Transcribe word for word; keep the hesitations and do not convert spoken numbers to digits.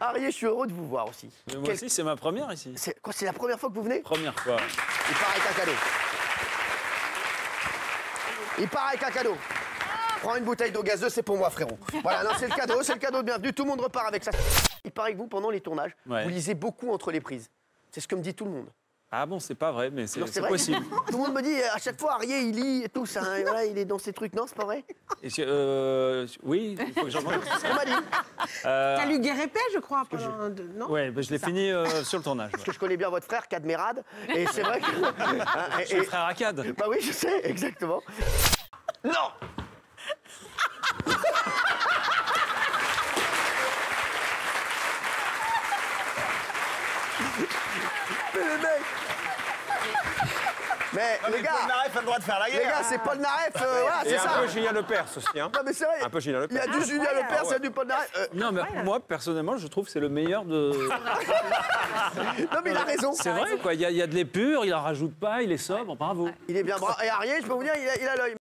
Arié, je suis heureux de vous voir aussi. Mais moi Quel... aussi, c'est ma première ici. C'est quoi, c'est la première fois que vous venez? Première fois. Il part avec un cadeau. Il part avec un cadeau. Prends une bouteille d'eau gazeuse, c'est pour moi, frérot. Voilà, non, c'est le cadeau, c'est le cadeau de bienvenue. Tout le monde repart avec ça. Il paraît que vous, pendant les tournages, ouais. vous lisez beaucoup entre les prises. C'est ce que me dit tout le monde. Ah bon, c'est pas vrai, mais c'est vrai. possible. Tout le monde me dit, à chaque fois, Arié, il lit et tout, ça, hein, voilà, il est dans ses trucs. Non, c'est pas vrai? Et je, euh, oui, il faut que j'en parle. C'est ce qu'on m'a dit. Euh... T'as lu Guerre et Paix, je crois, pendant... je... de... non? Ouais, bah, je l'ai fini euh, sur le tournage. Parce que je connais bien votre frère, Cadmerade, et c'est vrai que... Hein, et, et... le frère Akkad. Bah oui, je sais, exactement. Non. Mais les mecs. Mais non, les gars, Paul Naref a le droit de faire la guerre. Les gars, c'est Paul Naref, euh, voilà, c'est ça. Un peu Julien Lepers aussi, hein. Non mais c'est vrai. Un peu Julien Lepers. Il y a du Julien Lepers, il y a du Paul Naref. Euh... Non mais moi personnellement, je trouve que c'est le meilleur de. Non mais il a raison. C'est vrai quoi. Il y, a, il y a de l'épure, il en rajoute pas, il est sobre, bravo. Il est bien bravo. Et Arié, je peux vous dire, il a l'œil.